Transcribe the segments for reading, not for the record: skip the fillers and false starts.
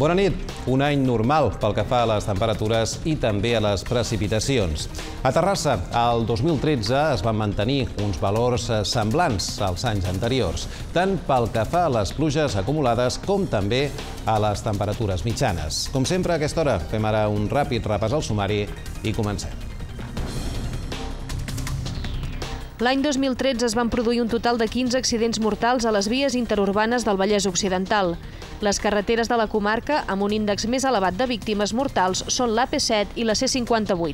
Bona nit. Un any normal pel que fa a les temperatures i també a les precipitacions. A Terrassa, el 2013 es van mantenir uns valors semblants als anys anteriors, tant pel que fa a les pluges acumulades com també a les temperatures mitjanes. Com sempre, a aquesta hora fem ara un ràpid repàs al sumari i comencem. L'any 2013 es van produir un total de 15 accidents mortals a les vies interurbanes del Vallès Occidental. Les carreteres de la comarca amb un índex més elevat de víctimes mortals són l'AP7 i la C58.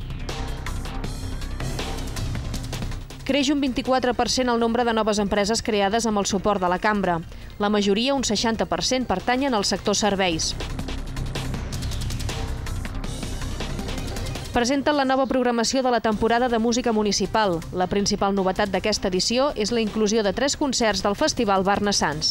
Creix un 24% el nombre de noves empreses creades amb el suport de la cambra. La majoria, un 60%, pertanyen al sector serveis. Presenten la nova programació de la temporada de música municipal. La principal novetat d'aquesta edició és la inclusió de 3 concerts del Festival Barna-Sants.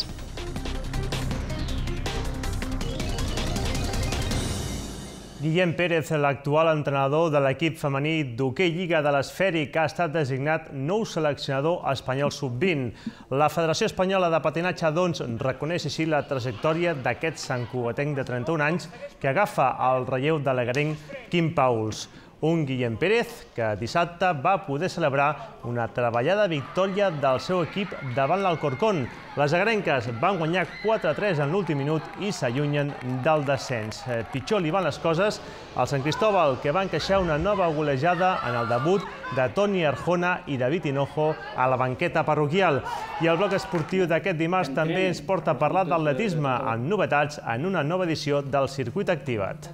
Guillem Pérez, l'actual entrenador de l'equip femení d'hoquei Lliga de l'Esfèric, ha estat designat nou seleccionador espanyol sub-20. La Federació Espanyola de Patinatge, doncs, reconeix així la trajectòria d'aquest santcugatenc de 31 anys que agafa el relleu de l'egarenc Quim Pauls. Un Guillem Pérez que dissabte va poder celebrar una treballada victòria del seu equip davant l'Alcorcón. Les agarenques van guanyar 4-3 en l'últim minut i s'allunyen del descens. Pitjor li van les coses al Sant Cristóbal, que va encaixar una nova golejada en el debut de Toni Arjona i David Hinojo a la banqueta parroquial. I el bloc esportiu d'aquest dimarts també ens porta a parlar d'atletisme amb novetats en una nova edició del Circuit Activat.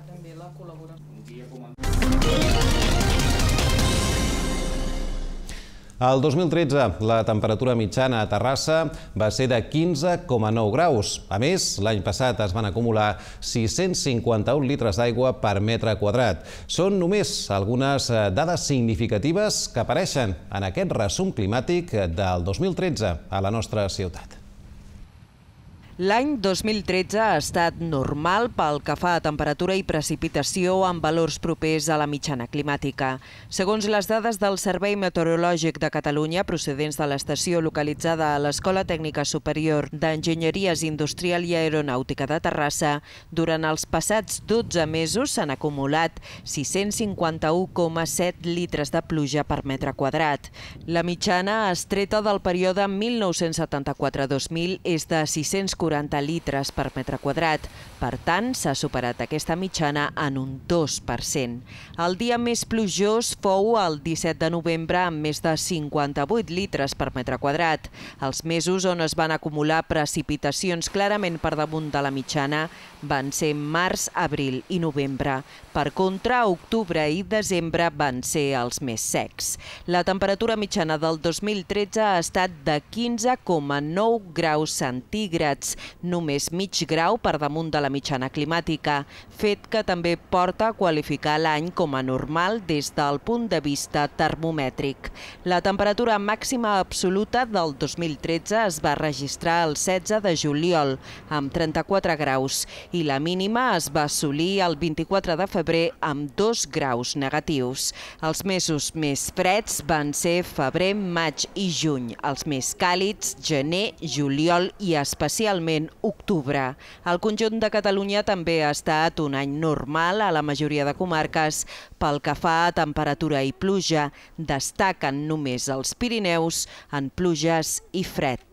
El 2013, la temperatura mitjana a Terrassa va ser de 15,9 graus. A més, l'any passat es van acumular 651 litres d'aigua per metre quadrat. Són només algunes dades significatives que apareixen en aquest resum climàtic del 2013 a la nostra ciutat. L'any 2013 ha estat normal pel que fa a temperatura i precipitació amb valors propers a la mitjana climàtica. Segons les dades del Servei Meteorològic de Catalunya, procedents de l'estació localitzada a l'Escola Tècnica Superior d'Enginyeries Industrial i Aeronàutica de Terrassa, durant els passats 12 mesos s'han acumulat 651,7 litres de pluja per metre quadrat. La mitjana estreta del període 1974-2000 és de 640 litres per metre quadrat. Per tant, s'ha superat aquesta mitjana en un 2%. El dia més plujós fou el 17 de novembre amb més de 58 litres per metre quadrat. Els mesos on es van acumular precipitacions clarament per damunt de la mitjana van ser març, abril i novembre. Per contra, octubre i desembre van ser els més secs. La temperatura mitjana del 2013 ha estat de 15,9 graus centígrads, només mig grau per damunt de la mitjana climàtica, fet que també porta a qualificar l'any com a normal des del punt de vista termomètric. La temperatura màxima absoluta del 2013 es va registrar el 16 de juliol, amb 34 graus, i la mínima es va assolir el 24 de febrer amb 2 graus negatius. Els mesos més freds van ser febrer, maig i juny, els més càlids gener, juliol i especialment octubre. El conjunt de Catalunya també ha estat un any normal a la majoria de comarques pel que fa a temperatura i pluja. Destaquen només els Pirineus en pluges i fred.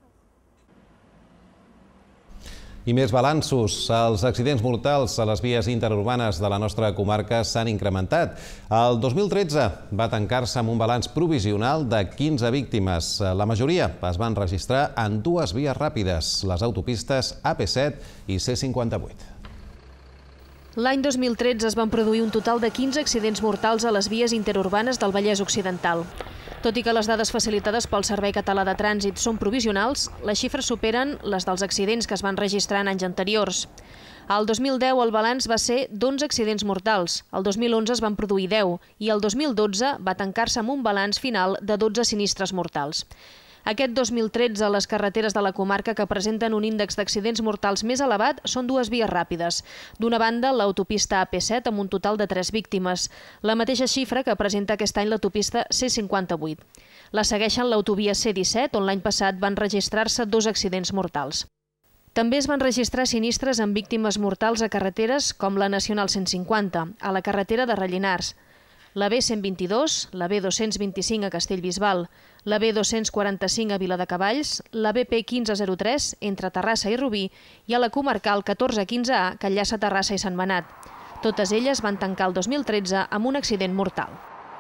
I més balanços. Els accidents mortals a les vies interurbanes de la nostra comarca s'han incrementat. El 2013 va tancar-se amb un balanç provisional de 15 víctimes. La majoria es van registrar en 2 vies ràpides, les autopistes AP7 i C58. L'any 2013 es van produir un total de 15 accidents mortals a les vies interurbanes del Vallès Occidental. Tot i que les dades facilitades pel Servei Català de Trànsit són provisionals, les xifres superen les dels accidents que es van registrar en anys anteriors. El 2010 el balanç va ser d'11 accidents mortals, el 2011 es van produir 10 i el 2012 va tancar-se amb un balanç final de 12 sinistres mortals. Aquest 2013, les carreteres de la comarca que presenten un índex d'accidents mortals més elevat són 2 vies ràpides. D'una banda, l'autopista AP7 amb un total de 3 víctimes, la mateixa xifra que presenta aquest any l'autopista C58. La segueixen l'autovia C17, on l'any passat van registrar-se 2 accidents mortals. També es van registrar sinistres amb víctimes mortals a carreteres com la Nacional 150, a la carretera de Rellinars, la B122, la B225 a Castellbisbal, la B245 a Viladecavalls, la BP 1503 entre Terrassa i Rubí i a la comarcal 1415A que enllaça Terrassa i Sant Manat. Totes elles van tancar el 2013 amb un accident mortal.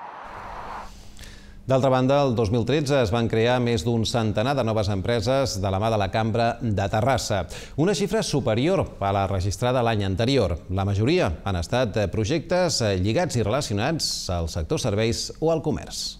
D'altra banda, el 2013 es van crear més d'un centenar de noves empreses de la mà de la Cambra de Terrassa, una xifra superior a la registrada l'any anterior. La majoria han estat projectes lligats i relacionats al sector serveis o al comerç.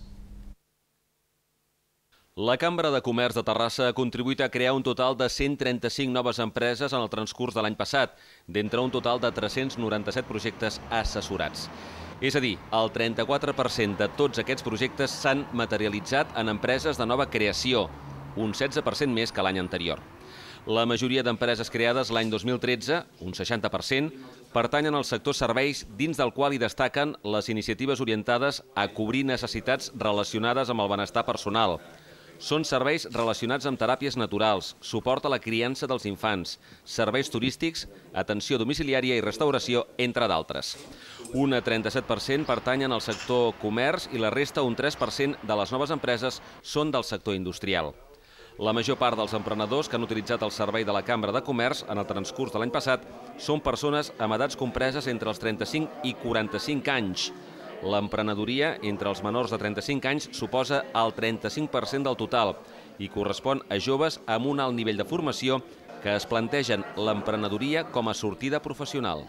La Cambra de Comerç de Terrassa ha contribuït a crear un total de 135 noves empreses en el transcurs de l'any passat, d'entre un total de 397 projectes assessorats. És a dir, el 34% de tots aquests projectes s'han materialitzat en empreses de nova creació, un 16% més que l'any anterior. La majoria d'empreses creades l'any 2013, un 60%, pertanyen al sector serveis, dins del qual hi destaquen les iniciatives orientades a cobrir necessitats relacionades amb el benestar personal. Són serveis relacionats amb teràpies naturals, suport a la criança dels infants, serveis turístics, atenció domiciliària i restauració, entre d'altres. Un 37% pertanyen al sector comerç i la resta, un 3% de les noves empreses, són del sector industrial. La major part dels emprenedors que han utilitzat el servei de la Cambra de Comerç en el transcurs de l'any passat són persones amb edats compreses entre els 35 i 45 anys. L'emprenedoria entre els menors de 35 anys suposa el 35% del total i correspon a joves amb un alt nivell de formació que es plantegen l'emprenedoria com a sortida professional.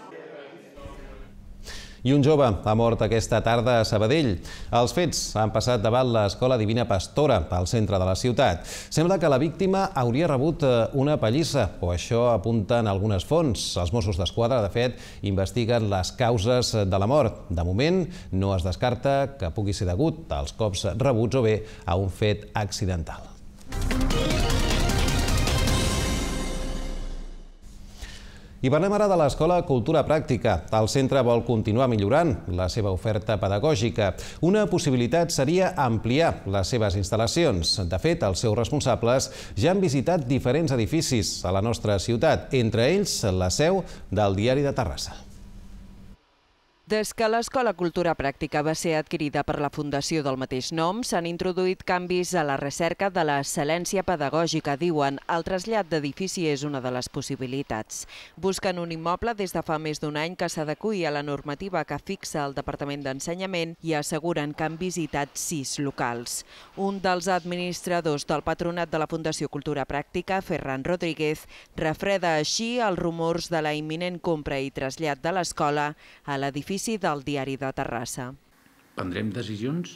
I un jove ha mort aquesta tarda a Sabadell. Els fets han passat davant l'Escola Divina Pastora, al centre de la ciutat. Sembla que la víctima hauria rebut una pallissa, o això apunten algunes fonts. Els Mossos d'Esquadra, de fet, investiguen les causes de la mort. De moment, no es descarta que pugui ser degut als cops rebuts o bé a un fet accidental. I parlem ara de l'Escola Cultura Pràctica. El centre vol continuar millorant la seva oferta pedagògica. Una possibilitat seria ampliar les seves instal·lacions. De fet, els seus responsables ja han visitat diferents edificis a la nostra ciutat, entre ells la seu del Diari de Terrassa. Des que l'Escola Cultura Pràctica va ser adquirida per la fundació del mateix nom, s'han introduït canvis a la recerca de l'excel·lència pedagògica, diuen. El trasllat d'edifici és una de les possibilitats. Busquen un immoble des de fa més d'un any que s'adeqüi a la normativa que fixa el Departament d'Ensenyament i asseguren que han visitat 6 locals. Un dels administradors del patronat de la Fundació Cultura Pràctica, Ferran Rodríguez, refreda així els rumors de la imminent compra i trasllat de l'escola a l'edifici del Diari de Terrassa. Prendrem decisions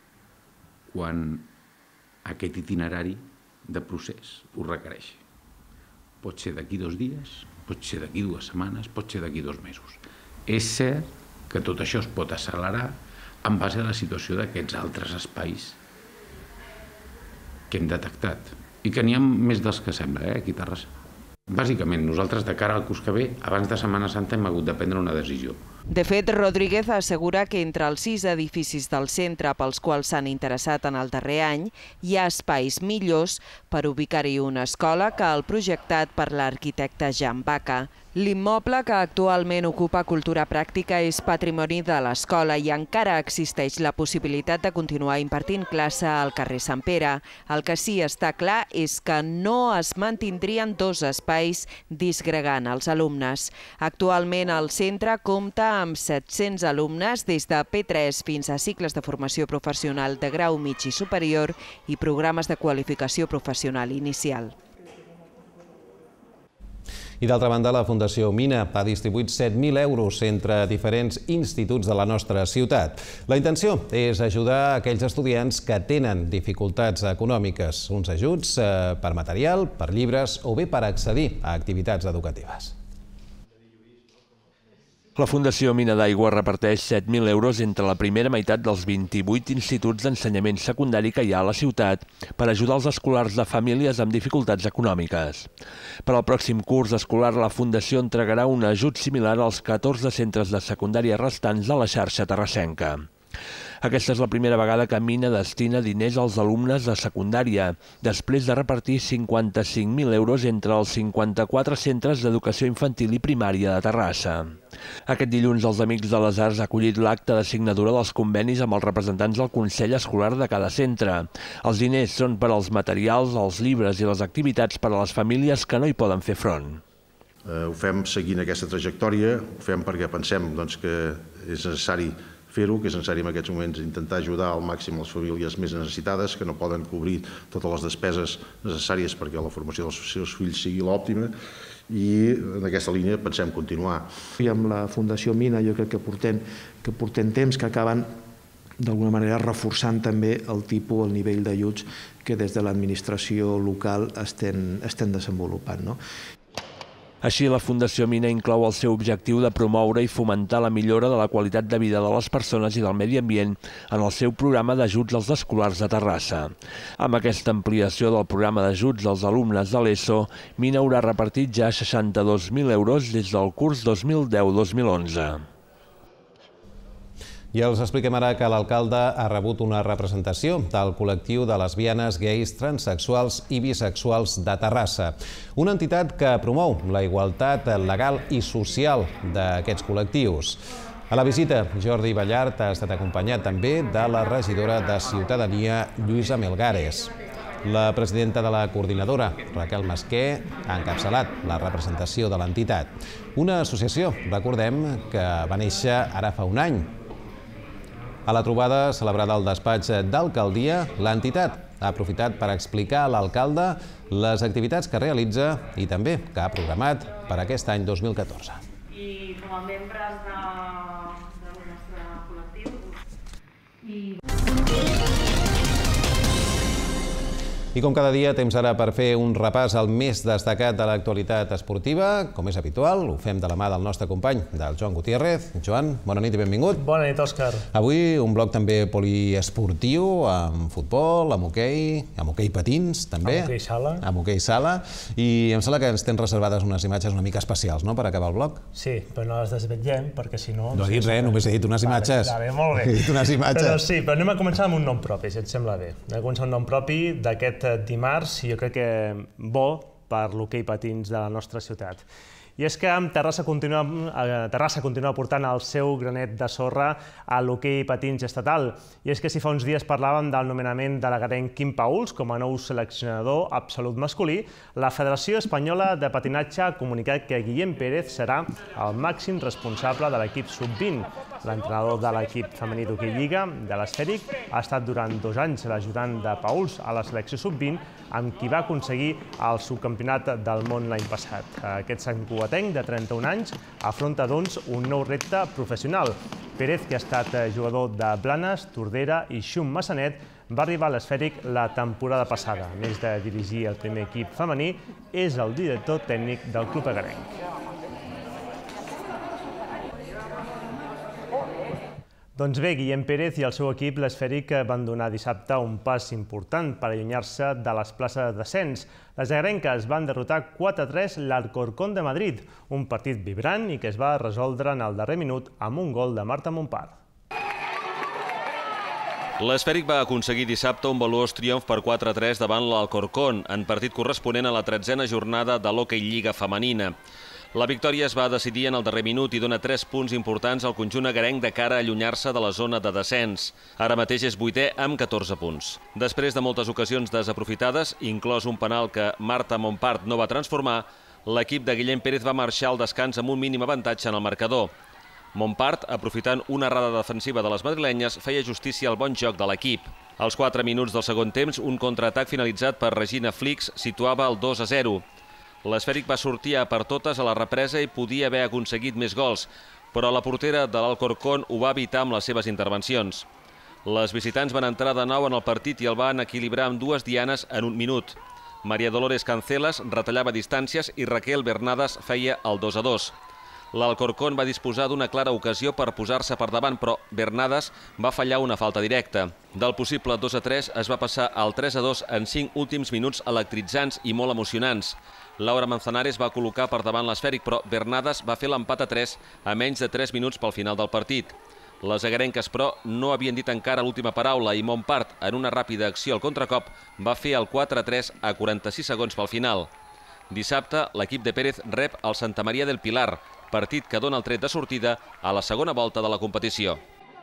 quan aquest itinerari de procés ho requereixi. Pot ser d'aquí 2 dies, pot ser d'aquí 2 setmanes, pot ser d'aquí 2 mesos. És cert que tot això es pot accelerar en base a la situació d'aquests altres espais que hem detectat i que n'hi ha més dels que sembla, aquí a Terrassa. Bàsicament, nosaltres de cara al curs que ve, abans de Setmana Santa, hem hagut de prendre una decisió. De fet, Rodríguez assegura que entre els 6 edificis del centre pels quals s'han interessat en el darrer any hi ha espais millors per ubicar-hi una escola que el projectat per l'arquitecte Jan Baca. L'immoble que actualment ocupa Cultura Pràctica és patrimoni de l'escola i encara existeix la possibilitat de continuar impartint classe al carrer Sant Pere. El que sí està clar és que no es mantindrien 2 espais disgregant els alumnes. Actualment el centre compta amb 700 alumnes des de P3 fins a cicles de formació professional de grau mig i superior i programes de qualificació professional inicial. I d'altra banda, la Fundació Mina ha distribuït 7.000 euros entre diferents instituts de la nostra ciutat. La intenció és ajudar aquells estudiants que tenen dificultats econòmiques, uns ajuts per material, per llibres o bé per accedir a activitats educatives. La Fundació Mina d'Aigua reparteix 7.000 euros entre la primera meitat dels 28 instituts d'ensenyament secundari que hi ha a la ciutat per ajudar els escolars de famílies amb dificultats econòmiques. Per al pròxim curs escolar, la Fundació entregarà un ajut similar als 14 centres de secundària restants de la xarxa terrassenca. Aquesta és la primera vegada que Mina destina diners als alumnes de secundària, després de repartir 55.000 euros entre els 54 centres d'educació infantil i primària de Terrassa. Aquest dilluns els Amics de les Arts ha acollit l'acte de signadura dels convenis amb els representants del Consell Escolar de cada centre. Els diners són per als materials, els llibres i les activitats per a les famílies que no hi poden fer front. Ho fem seguint aquesta trajectòria, ho fem perquè pensem que és necessari fer-ho, que és necessari en aquests moments intentar ajudar al màxim les famílies més necessitades, que no poden cobrir totes les despeses necessàries perquè la formació dels seus fills sigui l'òptima, i en aquesta línia pensem continuar. I amb la Fundació Mina jo crec que portem temps que acaben d'alguna manera reforçant també el tipus, el nivell d'ajuts que des de l'administració local estem desenvolupant. Així, la Fundació Mina inclou el seu objectiu de promoure i fomentar la millora de la qualitat de vida de les persones i del medi ambient en el seu programa d'ajuts als escolars de Terrassa. Amb aquesta ampliació del programa d'ajuts als alumnes de l'ESO, Mina haurà repartit ja 62.000 euros des del curs 2010-2011. I els expliquem ara que l'alcalde ha rebut una representació del col·lectiu de lesbianes, gais, transsexuals i bisexuals de Terrassa, una entitat que promou la igualtat legal i social d'aquests col·lectius. A la visita, Jordi Ballart ha estat acompanyat també de la regidora de Ciutadania, Lluïsa Melgares. La presidenta de la coordinadora, Raquel Masquer, ha encapçalat la representació de l'entitat. Una associació, recordem, que va néixer ara fa un any. A la trobada celebrada al despatx d'alcaldia, l'entitat ha aprofitat per explicar a l'alcalde les activitats que realitza i també que ha programat per aquest any 2014. I com a membres del nostre col·lectiu I com cada dia, temps ara per fer un repàs al més destacat de l'actualitat esportiva. Com és habitual, ho fem de la mà del nostre company, del Joan Gutiérrez. Joan, bona nit i benvingut. Bona nit, Òscar. Avui un bloc també poliesportiu, amb futbol, amb hoquei patins, també. Amb hoquei sala. Amb hoquei sala. I em sembla que ens tens reservades unes imatges una mica especials, no?, per acabar el bloc. Sí, però no les desvetllem, perquè si no... No he dit res, només he dit unes imatges. Vale, molt bé. He dit unes imatges. Però sí, però anem a començar amb un nom propi, si et sembla bé. Anem a començar amb un nom propi d'aquest dimarts, jo crec que bo per l'hoquei patins de la nostra ciutat. I és que Terrassa continua portant el seu granet de sorra a l'hoquei patins estatal. I és que si fa uns dies parlàvem del nomenament de l'agarenc Quim Pauls com a nou seleccionador absolut masculí, la Federació Espanyola de Patinatge ha comunicat que Guillem Pérez serà el màxim responsable de l'equip sub-20. L'entrenador de l'equip femení d'hoquei lliga, de l'Esfèric, ha estat durant 2 anys l'ajudant de Pauls a la selecció sub-20, amb qui va aconseguir el subcampionat del món l'any passat. Aquest santcugatenc de 31 anys afronta, doncs, un nou repte professional. Pérez, que ha estat jugador de Blanes, Tordera i Xum Massanet, va arribar a l'Esfèric la temporada passada. A més de dirigir el primer equip femení, és el director tècnic del club agarenc. Doncs bé, Guillem Pérez i el seu equip, l'Esfèric, van donar dissabte un pas important per allunyar-se de les places de descens. Les agarenques van derrotar 4-3 l'Alcorcón de Madrid, un partit vibrant i que es va resoldre en el darrer minut amb un gol de Marta Montpart. L'Esfèric va aconseguir dissabte un valuós triomf per 4-3 davant l'Alcorcón, en partit corresponent a la 13a jornada de l'hoquei lliga femenina. La victòria es va decidir en el darrer minut i dona 3 punts importants al conjunt agarenc de cara a allunyar-se de la zona de descens. Ara mateix és 8è amb 14 punts. Després de moltes ocasions desaprofitades, inclòs un penal que Marta Montpart no va transformar, l'equip de Guillem Pérez va marxar al descans amb un mínim avantatge en el marcador. Montpart, aprofitant una errada defensiva de les madrilenyes, feia justícia al bon joc de l'equip. Als 4 minuts del segon temps, un contraatac finalitzat per Regina Flix situava el 2-0. L'Esfèric va sortir a per totes a la represa i podia haver aconseguit més gols, però la portera de l'Alcorcón ho va evitar amb les seves intervencions. Les visitants van entrar de nou en el partit i el van equilibrar amb 2 dianes en un minut. Maria Dolores Cancelas retallava distàncies i Raquel Bernades feia el 2-2. L'Alcorcón va disposar d'una clara ocasió per posar-se per davant, però Bernades va fallar una falta directa. Del possible 2-3 es va passar al 3-2 en 5 últims minuts electritzants i molt emocionants. Laura Manzanares va col·locar per davant l'Esfèric, però Bernades va fer l'empat a 3 a menys de 3 minuts pel final del partit. Les agarenques, però, no havien dit encara l'última paraula i Montpart, en una ràpida acció al contracop, va fer el 4-3 a 46 segons pel final. Dissabte, l'equip de Pérez rep el Santa Maria del Pilar, partit que dona el tret de sortida a la segona volta de la competició.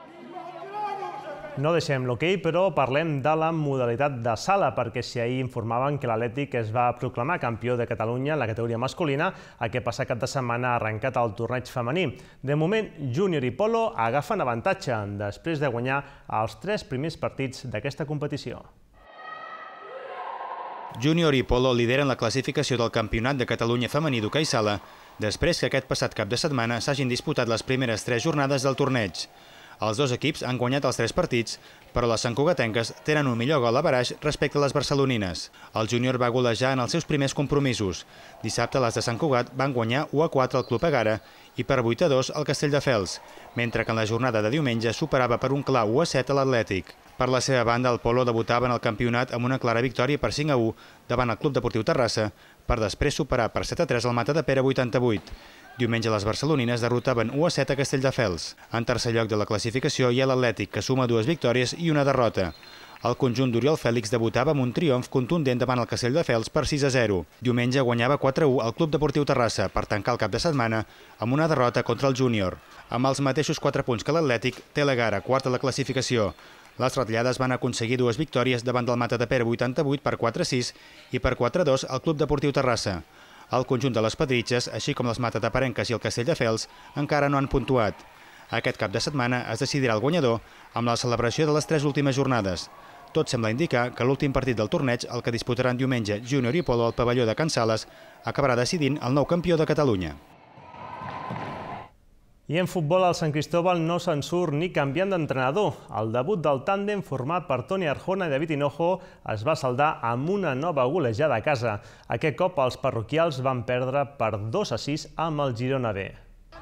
No deixem l'hoquei, però parlem de la modalitat de sala, perquè si ahir informaven que l'Atlètic es va proclamar campió de Catalunya en la categoria masculina, aquest passat cap de setmana ha arrencat el torneig femení. De moment, júnior i polo agafen avantatge després de guanyar els 3 primers partits d'aquesta competició. Júnior i polo lideren la classificació del Campionat de Catalunya femení d'hoquei sala després que aquest passat cap de setmana s'hagin disputat les primeres 3 jornades del torneig. Els dos equips han guanyat els 3 partits, però les santcugatenques tenen un millor gol average respecte a les barcelonines. El júnior va golejar en els seus primers compromisos. Dissabte les de Sant Cugat van guanyar 1-4 al Club Egara i per 8-2 al Castelldefels, mentre que en la jornada de diumenge superava per un clar 1-7 a l'Atlètic. Per la seva banda, el polo debutava en el campionat amb una clara victòria per 5-1 davant el Club Deportiu Terrassa, per després superar per 7-3 al Matadepera 88. Diumenge les barcelonines derrotaven 1-7 a Castelldefels. En tercer lloc de la classificació hi ha l'Atlètic, que suma 2 victòries i una derrota. El conjunt d'Oriol Fèlix debutava amb un triomf contundent davant el Castelldefels per 6-0. Diumenge guanyava 4-1 al Club Deportiu Terrassa per tancar el cap de setmana amb una derrota contra el júnior. Amb els mateixos 4 punts que l'Atlètic, té l'Egara, quart a la classificació. Les ratllades van aconseguir 2 victòries davant del Matadepera 88 per 4-6 i per 4-2 al Club Deportiu Terrassa. El conjunt de les Pedritxes, així com les Matataparenques i el Castelldefels, encara no han puntuat. Aquest cap de setmana es decidirà el guanyador amb la celebració de les 3 últimes jornades. Tot sembla indicar que l'últim partit del torneig, el que disputaran diumenge júnior i polo al pavelló de Can Sales, acabarà decidint el nou campió de Catalunya. I en futbol, el Sant Cristóbal no se'n surt ni canviant d'entrenador. El debut del tàndem format per Toni Arjona i David Hinojo es va saldar amb una nova golejada a casa. Aquest cop els parroquials van perdre per 2-6 amb el Girona B.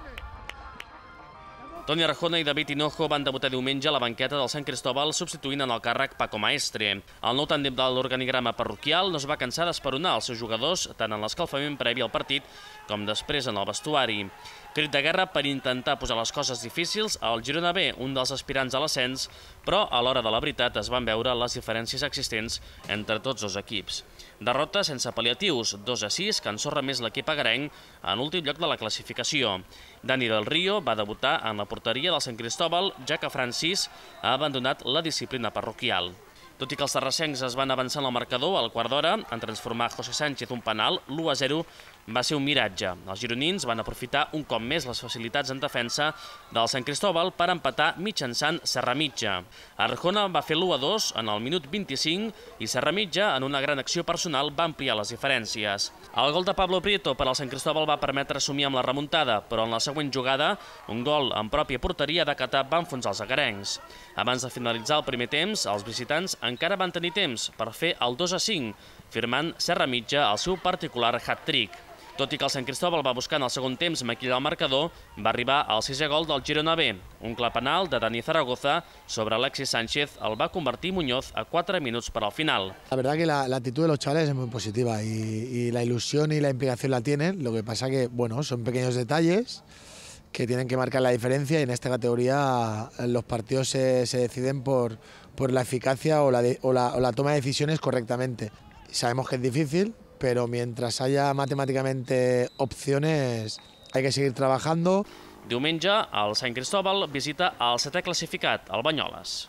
Toni Arjona i David Hinojo van debutar diumenge a la banqueta del Sant Cristóbal substituint en el càrrec Paco Maestre. El nou tàndem de l'organigrama parroquial no es va cansar d'esperonar els seus jugadors tant en l'escalfament previ al partit com després en el vestuari. Crit de guerra per intentar posar les coses difícils al Girona B, un dels aspirants a l'ascens, però a l'hora de la veritat es van veure les diferències existents entre tots dos equips. Derrota sense pal·liatius, 2-6, que ensorra més l'equip agarenc en l'últim lloc de la classificació. Dani del Río va debutar en la porteria del Sant Cristóbal, ja que Francis ha abandonat la disciplina parroquial. Tot i que els terrassencs es van avançar en el marcador al quart d'hora, en transformar José Sánchez un penal, l'1-0 va ser un miratge. Els gironins van aprofitar un cop més les facilitats en defensa del Sant Cristóbal per empatar mitjançant Serra Mitja. Arjona va fer l'1-2 en el minut 25 i Serra Mitja, en una gran acció personal, va ampliar les diferències. El gol de Pablo Prieto per al Sant Cristóbal va permetre assumir amb la remuntada, però en la següent jugada, un gol en pròpia porteria de Catà va enfonsar els agarencs. Abans de finalitzar el primer temps, els visitants encara van tenir temps per fer el 2-5, firmant Serra Mitja el seu particular hat-trick. Tot i que el Sant Cristóbal va buscar en el segon temps maquillar el marcador, va arribar al 6è gol del Girona B. Un clar penal de Dani Zaragoza sobre Alexis Sánchez el va convertir Muñoz a 4 minuts per al final. La verdad que la actitud de los chavales es muy positiva y la ilusión y la implicación la tienen. Lo que pasa que, bueno, son pequeños detalles que tienen que marcar la diferencia y en esta categoría los partidos se deciden por la eficacia o la toma de decisiones correctamente. Sabemos que es difícil, pero mientras haya matemáticamente opciones hay que seguir trabajando. Diumenge, el Sant Cristóbal visita el 7è classificat, el Banyoles.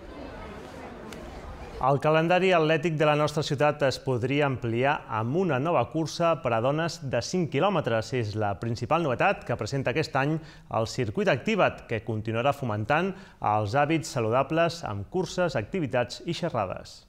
El calendari atlètic de la nostra ciutat es podria ampliar amb una nova cursa per a dones de 5 quilòmetres. És la principal novetat que presenta aquest any el Circuit Activa't, que continuarà fomentant els hàbits saludables amb curses, activitats i xerrades.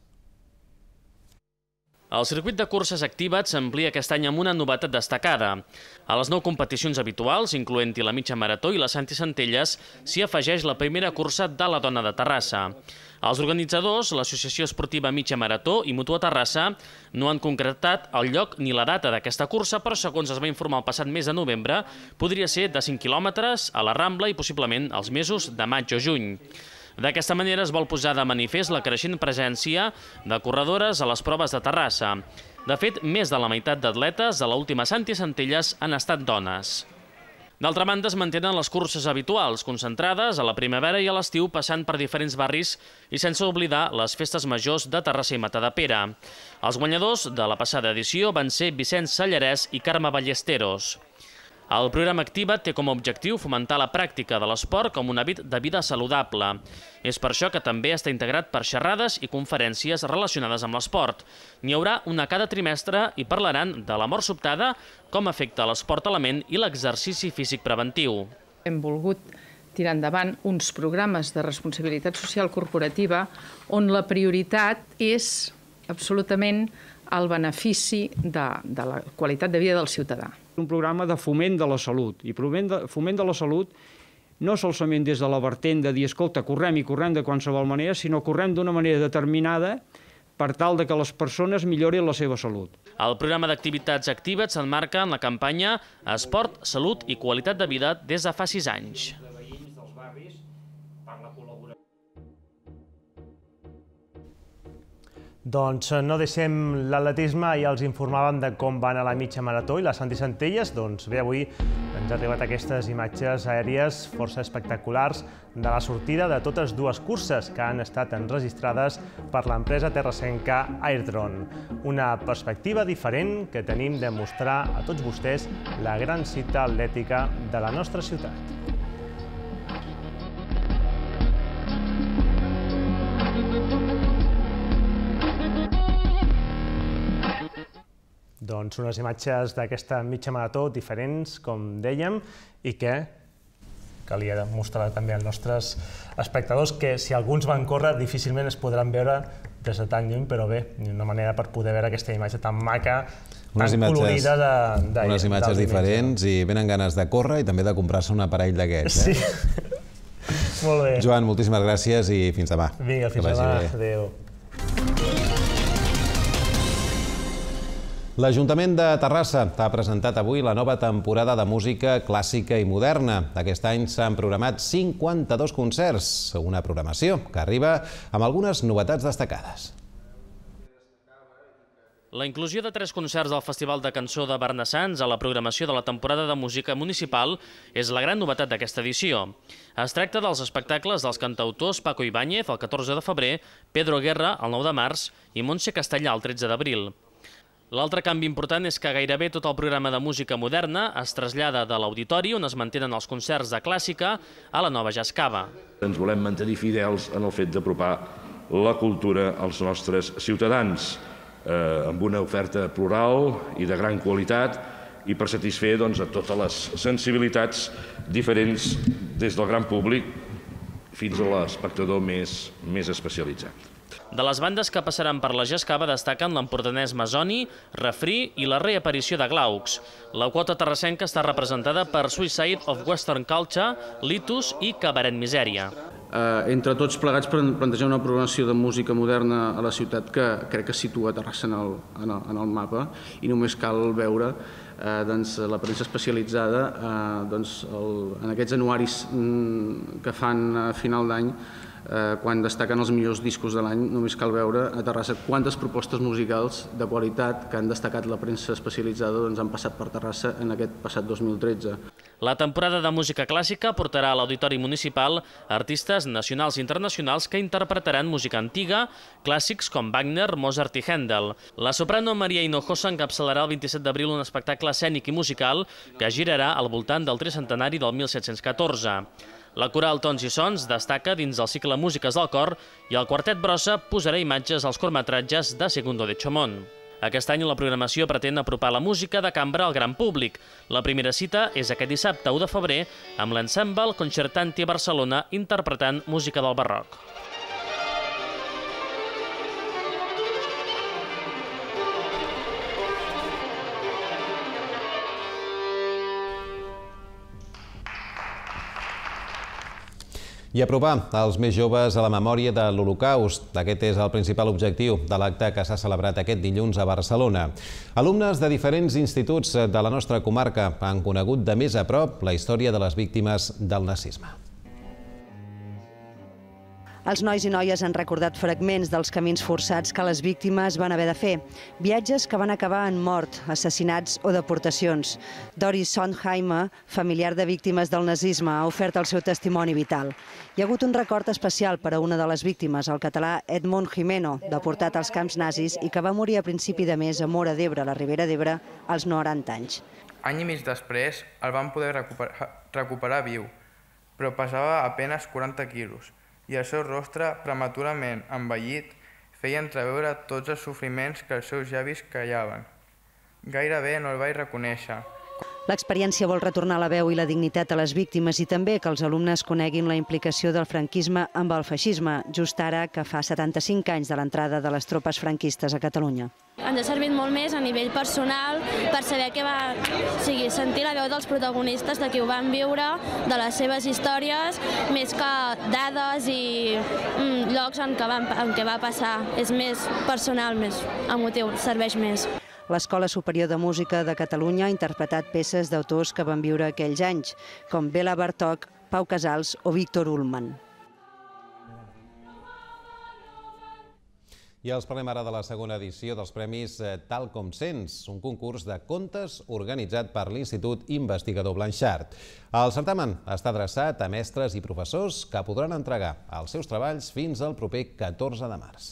El circuit de curses Activa't s'amplia aquest any amb una novetat destacada. A les 9 competicions habituals, incloent-hi la mitja marató i la Santi Centelles, s'hi afegeix la primera cursa de la dona de Terrassa. Els organitzadors, l'Associació Esportiva Mitja Marató i Mutua Terrassa, no han concretat el lloc ni la data d'aquesta cursa, però segons es va informar el passat mes de novembre, podria ser de 5 quilòmetres a la Rambla i possiblement als mesos de maig o juny. D'aquesta manera es vol posar de manifest la creixent presència de corredores a les proves de Terrassa. De fet, més de la meitat d'atletes de l'última Santi Centelles han estat dones. D'altra banda, es mantenen les curses habituals, concentrades a la primavera i a l'estiu, passant per diferents barris i sense oblidar les festes majors de Terrassa i Matadepera. Els guanyadors de la passada edició van ser Vicenç Sallarès i Carme Ballesteros. El programa Activa't té com a objectiu fomentar la pràctica de l'esport com un hàbit de vida saludable. És per això que també està integrat per xerrades i conferències relacionades amb l'esport. N'hi haurà una cada trimestre i parlaran de la mort sobtada, com afecta l'esport a la ment i l'exercici físic preventiu. Hem volgut tirar endavant uns programes de responsabilitat social corporativa on la prioritat és absolutament el benefici de la qualitat de vida del ciutadà. Un programa de foment de la salut, i foment de la salut no solament des de la vertent de dir, escolta, correm i correm de qualsevol manera, sinó correm d'una manera determinada per tal que les persones millorin la seva salut. El programa d'activitats Activa't s'emmarca en la campanya Esport, Salut i Qualitat de Vida des de fa 6 anys. Doncs no deixem l'atletisme, ja els informàvem de com van a la mitja marató i la Santi Centelles. Doncs bé, avui ens han arribat aquestes imatges aèries força espectaculars de la sortida de totes dues curses que han estat enregistrades per l'empresa terrassenca Airdrone. Una perspectiva diferent que tenim de mostrar a tots vostès la gran cita atlètica de la nostra ciutat. Doncs unes imatges d'aquesta mitja marató diferents, com dèiem, i que calia mostrar també als nostres espectadors que si alguns van córrer difícilment es podran veure des de tan lluny, però bé, una manera per poder veure aquesta imatge tan maca, tan colorida de... Unes imatges diferents i venen ganes de córrer i també de comprar-se un aparell d'aquests. Sí, molt bé. Joan, moltíssimes gràcies i fins demà. Vinga, fins demà. Adéu. L'Ajuntament de Terrassa ha presentat avui la nova temporada de música clàssica i moderna. Aquest any s'han programat 52 concerts, una programació que arriba amb algunes novetats destacades. La inclusió de 3 concerts del Festival de Cançó de Barnassans a la programació de la temporada de música municipal és la gran novetat d'aquesta edició. Es tracta dels espectacles dels cantautors Paco Ibáñez el 14 de febrer, Pedro Guerra el 9 de març i Montse Castellà el 13 d'abril. L'altre canvi important és que gairebé tot el programa de música moderna es trasllada de l'auditori, on es mantenen els concerts de clàssica, a la nova Jazz Cava. Ens volem mantenir fidels en el fet d'apropar la cultura als nostres ciutadans, amb una oferta plural i de gran qualitat i per satisfer a totes les sensibilitats diferents des del gran públic fins a l'espectador més especialitzat. De les bandes que passaran per la Jazz Cava destaquen l'empordanès Masoni, Refrí i la reaparició de Glaucs. La quota terrassenca està representada per Suicide of Western Culture, Litus i Cabaret Misèria. Entre tots plegats plantejar una programació de música moderna a la ciutat que crec que situa Terrassa en el mapa i només cal veure la premsa especialitzada en aquests anuaris que fan a final d'any quan destaquen els millors discos de l'any, només cal veure a Terrassa quantes propostes musicals de qualitat que han destacat la premsa especialitzada han passat per Terrassa en aquest passat 2013. La temporada de música clàssica portarà a l'Auditori Municipal artistes nacionals i internacionals que interpretaran música antiga, clàssics com Wagner, Mozart i Händel. La soprano Maria Hinojosa encapçalarà el 27 d'abril un espectacle escènic i musical que girarà al voltant del tricentenari del 1714. La coral Tons i Sons destaca dins del cicle Músiques del Cor i el quartet Brossa posarà imatges als curtmetratges de Segundo de Chomón. Aquest any la programació pretén apropar la música de cambra al gran públic. La primera cita és aquest dissabte 1 de febrer amb l'ensemble Concertanti Barcelona interpretant música del barroc. I apropar els més joves a la memòria de l'Holocaust. Aquest és el principal objectiu de l'acte que s'ha celebrat aquest dilluns a Barcelona. Alumnes de diferents instituts de la nostra comarca han conegut de més a prop la història de les víctimes del nazisme. Els nois i noies han recordat fragments dels camins forçats que les víctimes van haver de fer, viatges que van acabar en mort, assassinats o deportacions. Doris Sondheimer, familiar de víctimes del nazisme, ha ofert el seu testimoni vital. Hi ha hagut un record especial per a una de les víctimes, el català Edmund Jimeno, deportat als camps nazis i que va morir a principi de mes a Móra d'Ebre, a la Ribera d'Ebre, als 90 anys. Any i mig després el van poder recuperar viu, però pesava apenas 40 quilos i el seu rostre, prematurament envellit, feia entreveure tots els sofriments que els seus llavis callaven. Gairebé no el vaig reconèixer. L'experiència vol retornar la veu i la dignitat a les víctimes i també que els alumnes coneguin la implicació del franquisme amb el feixisme, just ara que fa 75 anys de l'entrada de les tropes franquistes a Catalunya. Ens ha servit molt més a nivell personal per saber què va... sentir la veu dels protagonistes de qui ho van viure, de les seves històries, més que dades i llocs en què va passar. És més personal, més emotiu, serveix més. L'Escola Superior de Música de Catalunya ha interpretat peces d'autors que van viure aquells anys, com Bela Bartók, Pau Casals o Víctor Ullmann. I els parlem ara de la segona edició dels Premis Tal com Sents, un concurs de contes organitzat per l'Institut Investigador Blanchard. El certamen està adreçat a mestres i professors que podran entregar els seus treballs fins al proper 14 de març.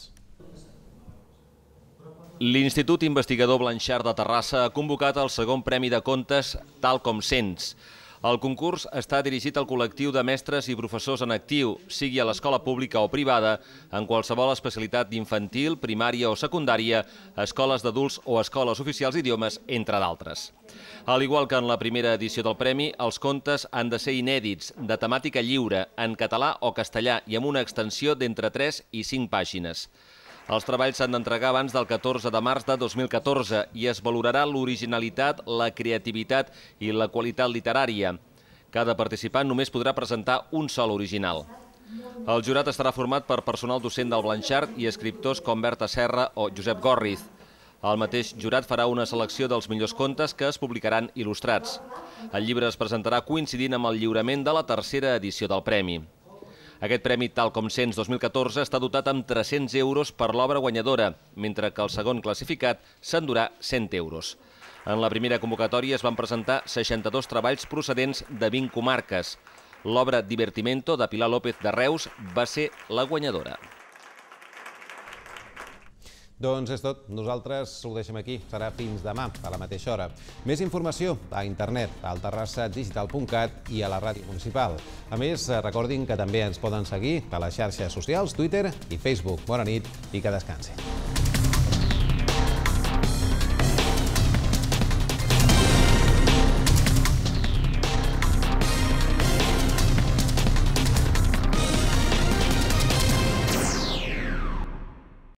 L'Institut Investigador Blanchard de Terrassa ha convocat el segon Premi de Contes Tal com Sents. El concurs està dirigit al col·lectiu de mestres i professors en actiu, sigui a l'escola pública o privada, en qualsevol especialitat d'infantil, primària o secundària, escoles d'adults o escoles oficials d'idiomes, entre d'altres. Al igual que en la primera edició del premi, els contes han de ser inèdits, de temàtica lliure, en català o castellà i amb una extensió d'entre 3 i 5 pàgines. Els treballs s'han d'entregar abans del 14 de març de 2014 i es valorarà l'originalitat, la creativitat i la qualitat literària. Cada participant només podrà presentar un sol original. El jurat estarà format per personal docent del Blanchard i escriptors com Berta Serra o Josep Gorriz. El mateix jurat farà una selecció dels millors contes que es publicaran il·lustrats. El llibre es presentarà coincidint amb el lliurament de la tercera edició del premi. Aquest premi Tal com Sents 2014 està dotat amb 300 euros per l'obra guanyadora, mentre que el segon classificat s'endurà 100 euros. En la primera convocatòria es van presentar 62 treballs procedents de 20 comarques. L'obra Divertimento de Pilar López de Reus va ser la guanyadora. Doncs és tot. Nosaltres ho deixem aquí. Serà fins demà, a la mateixa hora. Més informació a internet, al terrassadigital.cat i a la ràdio municipal. A més, recordin que també ens poden seguir a les xarxes socials, Twitter i Facebook. Bona nit i que descansin.